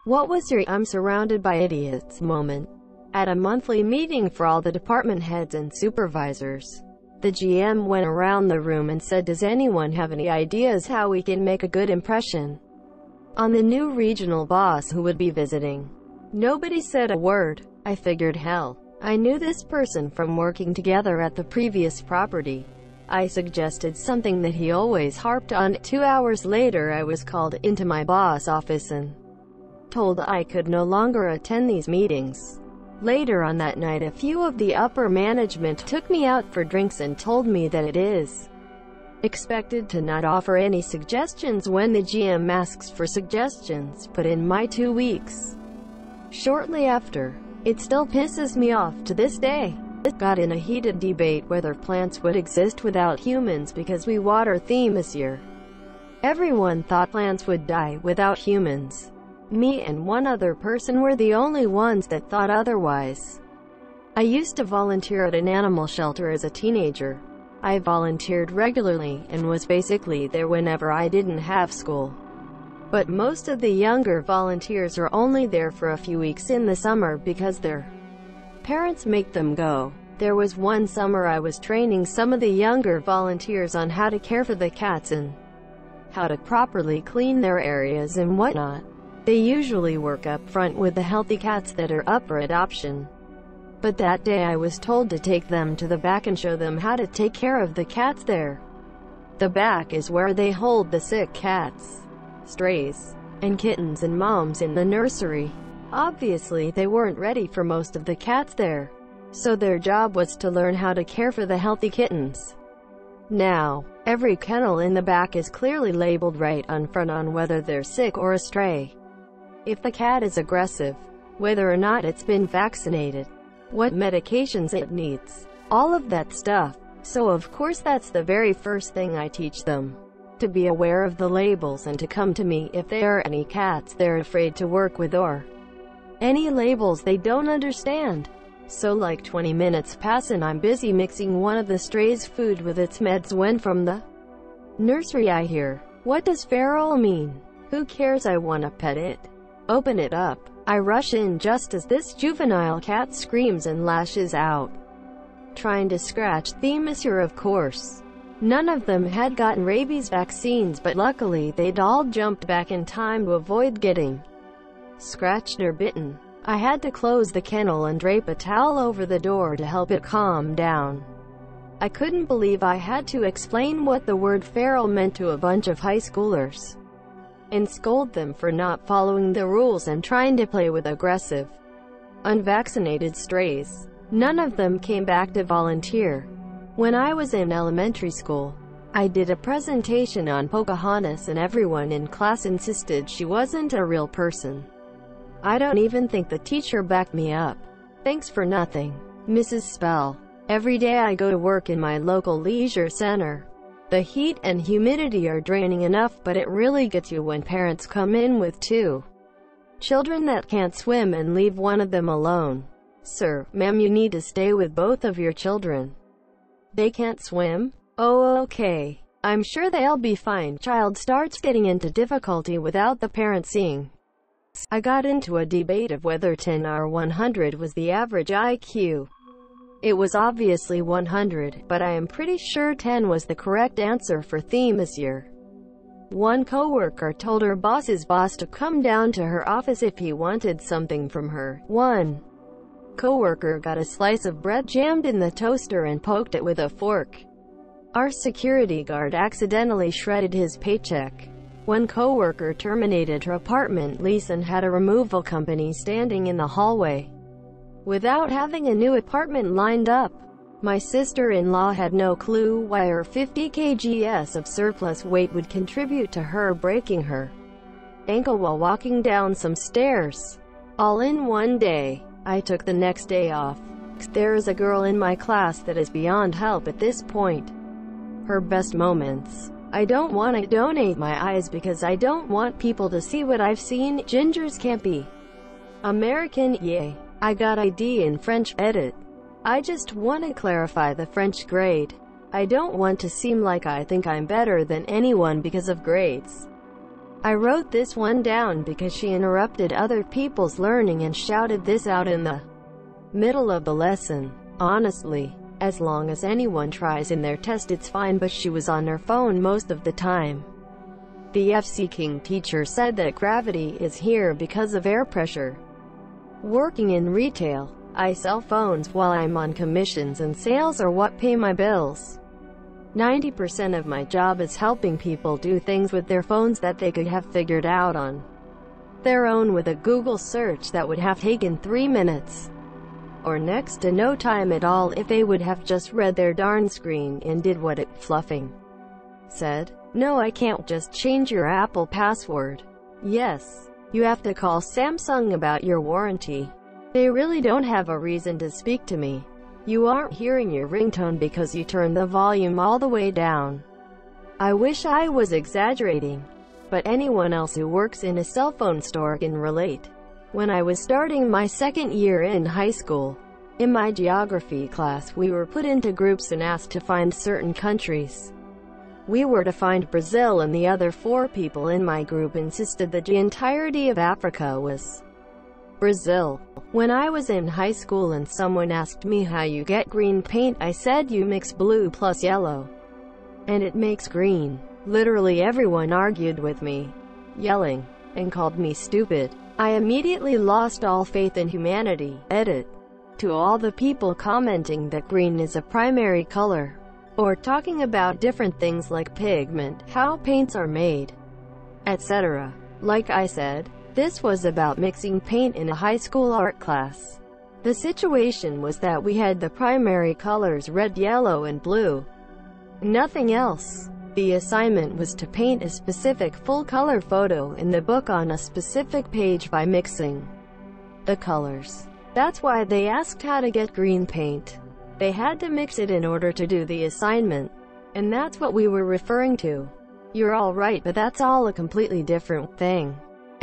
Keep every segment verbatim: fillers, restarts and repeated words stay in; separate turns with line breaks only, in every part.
What was your "I'm surrounded by idiots" moment? At a monthly meeting for all the department heads and supervisors, the G M went around the room and said, "Does anyone have any ideas how we can make a good impression on the new regional boss who would be visiting?" Nobody said a word. I figured, hell, I knew this person from working together at the previous property. I suggested something that he always harped on. Two hours later I was called into my boss' office and told I could no longer attend these meetings. Later on that night, a few of the upper management took me out for drinks and told me that it is expected to not offer any suggestions when the G M asks for suggestions, but in my two weeks shortly after, it still pisses me off to this day. It got in a heated debate whether plants would exist without humans because we water them this year. Everyone thought plants would die without humans. Me and one other person were the only ones that thought otherwise. I used to volunteer at an animal shelter as a teenager. I volunteered regularly, and was basically there whenever I didn't have school. But most of the younger volunteers are only there for a few weeks in the summer because their parents make them go. There was one summer I was training some of the younger volunteers on how to care for the cats and how to properly clean their areas and whatnot. They usually work up front with the healthy cats that are up for adoption. But that day I was told to take them to the back and show them how to take care of the cats there. The back is where they hold the sick cats, strays, and kittens and moms in the nursery. Obviously they weren't ready for most of the cats there, so their job was to learn how to care for the healthy kittens. Now, every kennel in the back is clearly labeled right on front on whether they're sick or a stray, if the cat is aggressive, whether or not it's been vaccinated, what medications it needs, all of that stuff. So of course that's the very first thing I teach them, to be aware of the labels and to come to me if there are any cats they're afraid to work with or any labels they don't understand. So like twenty minutes pass and I'm busy mixing one of the stray's food with its meds when from the nursery I hear, "What does feral mean? Who cares, I wanna pet it. Open it up." I rush in just as this juvenile cat screams and lashes out, trying to scratch the monsieur of course. None of them had gotten rabies vaccines, but luckily they'd all jumped back in time to avoid getting scratched or bitten. I had to close the kennel and drape a towel over the door to help it calm down. I couldn't believe I had to explain what the word feral meant to a bunch of high schoolers, and scold them for not following the rules and trying to play with aggressive, unvaccinated strays. None of them came back to volunteer. When I was in elementary school, I did a presentation on Pocahontas and everyone in class insisted she wasn't a real person. I don't even think the teacher backed me up. Thanks for nothing, Missus Spell. Every day I go to work in my local leisure center. The heat and humidity are draining enough, but it really gets you when parents come in with two children that can't swim and leave one of them alone. "Sir, ma'am, you need to stay with both of your children. They can't swim? Oh, okay. I'm sure they'll be fine." Child starts getting into difficulty without the parent seeing. I got into a debate of whether ten or one hundred was the average I Q. It was obviously one hundred, but I am pretty sure ten was the correct answer for theme this year. One coworker told her boss's boss to come down to her office if he wanted something from her. One coworker got a slice of bread jammed in the toaster and poked it with a fork. Our security guard accidentally shredded his paycheck. One coworker terminated her apartment lease and had a removal company standing in the hallway without having a new apartment lined up. My sister-in-law had no clue why her fifty kilograms of surplus weight would contribute to her breaking her ankle while walking down some stairs. All in one day. I took the next day off. There is a girl in my class that is beyond help at this point. Her best moments. "I don't want to donate my eyes because I don't want people to see what I've seen. Gingers can't be American, yay. I got I D in French, edit. I just want to clarify the French grade. I don't want to seem like I think I'm better than anyone because of grades. I wrote this one down because she interrupted other people's learning and shouted this out in the middle of the lesson. Honestly, as long as anyone tries in their test it's fine, but she was on her phone most of the time. The F C King teacher said that gravity is here because of air pressure. Working in retail, I sell phones while I'm on commissions, and sales are what pay my bills. ninety percent of my job is helping people do things with their phones that they could have figured out on their own with a Google search that would have taken three minutes. Or next to no time at all if they would have just read their darn screen and did what it fluffing said. No, I can't just change your Apple password. Yes, you have to call Samsung about your warranty. They really don't have a reason to speak to me. You aren't hearing your ringtone because you turned the volume all the way down. I wish I was exaggerating, but anyone else who works in a cell phone store can relate. When I was starting my second year in high school, in my geography class we were put into groups and asked to find certain countries. We were to find Brazil, and the other four people in my group insisted that the entirety of Africa was Brazil. When I was in high school and someone asked me how you get green paint, I said you mix blue plus yellow, and it makes green. Literally everyone argued with me, yelling, and called me stupid. I immediately lost all faith in humanity. Edit. To all the people commenting that green is a primary color, or talking about different things like pigment, how paints are made, et cetera. Like I said, this was about mixing paint in a high school art class. The situation was that we had the primary colors red, yellow, and blue. Nothing else. The assignment was to paint a specific full-color photo in the book on a specific page by mixing the colors. That's why they asked how to get green paint. They had to mix it in order to do the assignment. And that's what we were referring to. You're all right, but that's all a completely different thing.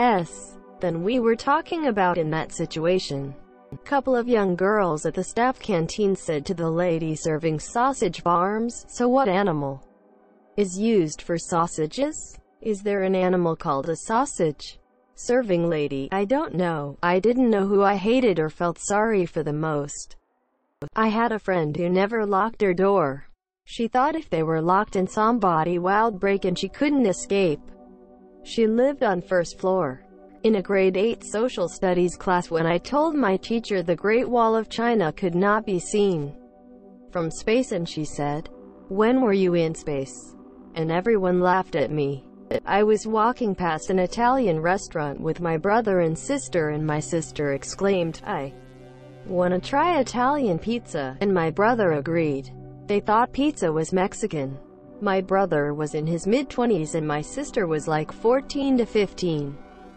S. than we were talking about in that situation. A couple of young girls at the staff canteen said to the lady serving sausage farms, "So what animal is used for sausages? Is there an animal called a sausage?" Serving lady: "I don't know. I didn't know who I hated or felt sorry for the most. I had a friend who never locked her door. She thought if they were locked and somebody would break in she couldn't escape. She lived on first floor." In a grade eight social studies class, when I told my teacher the Great Wall of China could not be seen from space, and she said, "When were you in space?" and everyone laughed at me. I was walking past an Italian restaurant with my brother and sister, and my sister exclaimed, "I want to try Italian pizza," and my brother agreed. They thought pizza was Mexican. My brother was in his mid-twenties and my sister was like fourteen to fifteen.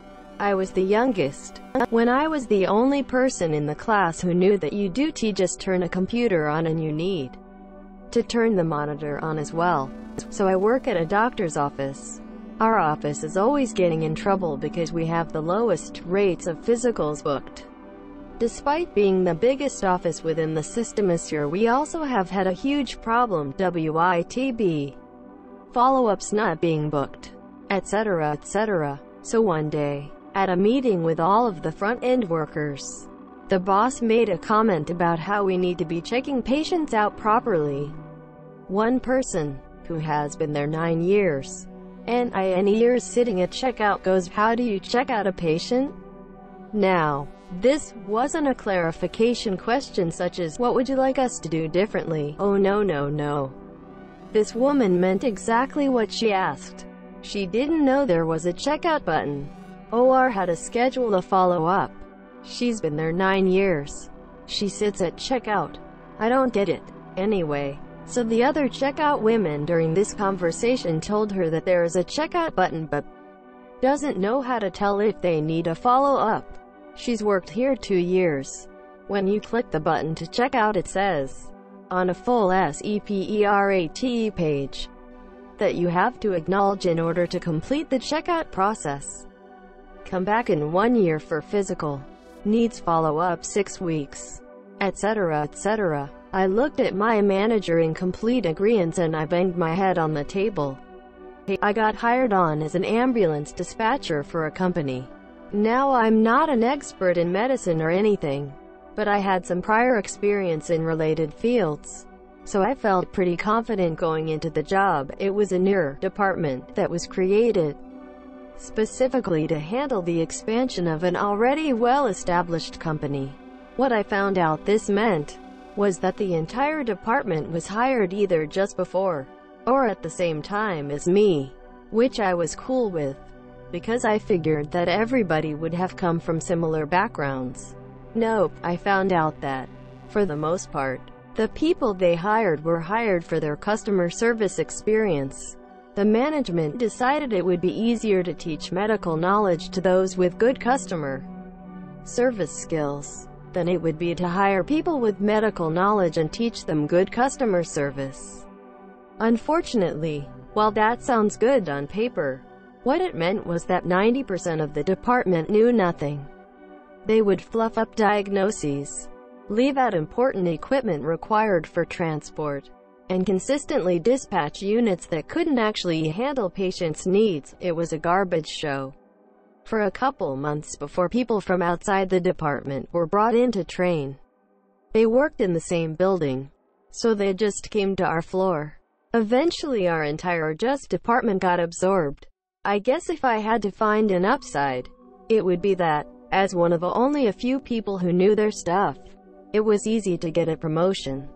I was the youngest. When I was the only person in the class who knew that you do t just turn a computer on and you need to turn the monitor on as well. So I work at a doctor's office. Our office is always getting in trouble because we have the lowest rates of physicals booked. Despite being the biggest office within the system this year, we also have had a huge problem, W I T B, follow-ups not being booked, et cetera, et cetera. So one day, at a meeting with all of the front-end workers, the boss made a comment about how we need to be checking patients out properly. One person, who has been there nine years, and nine years sitting at checkout, goes, "How do you check out a patient?" Now, this wasn't a clarification question such as, "What would you like us to do differently?" Oh no no no. This woman meant exactly what she asked. She didn't know there was a checkout button, or how to schedule a follow-up. She's been there nine years. She sits at checkout. I don't get it. Anyway, so the other checkout women during this conversation told her that there is a checkout button but doesn't know how to tell if they need a follow-up. She's worked here two years. When you click the button to check out, it says, on a full separate page, that you have to acknowledge in order to complete the checkout process. Come back in one year for physical. Needs follow-up six weeks. et cetera, et cetera. I looked at my manager in complete agreement and I banged my head on the table. Hey, I got hired on as an ambulance dispatcher for a company. Now I'm not an expert in medicine or anything, but I had some prior experience in related fields. So I felt pretty confident going into the job. It was a newer department that was created specifically to handle the expansion of an already well-established company. What I found out this meant was that the entire department was hired either just before or at the same time as me, which I was cool with, because I figured that everybody would have come from similar backgrounds. Nope, I found out that, for the most part, the people they hired were hired for their customer service experience. The management decided it would be easier to teach medical knowledge to those with good customer service skills than it would be to hire people with medical knowledge and teach them good customer service. Unfortunately, while that sounds good on paper, what it meant was that ninety percent of the department knew nothing. They would fluff up diagnoses, leave out important equipment required for transport, and consistently dispatch units that couldn't actually handle patients' needs. It was a garbage show for a couple months before people from outside the department were brought in to train. They worked in the same building, so they just came to our floor. Eventually our entire just department got absorbed. I guess if I had to find an upside, it would be that, as one of only a few people who knew their stuff, it was easy to get a promotion.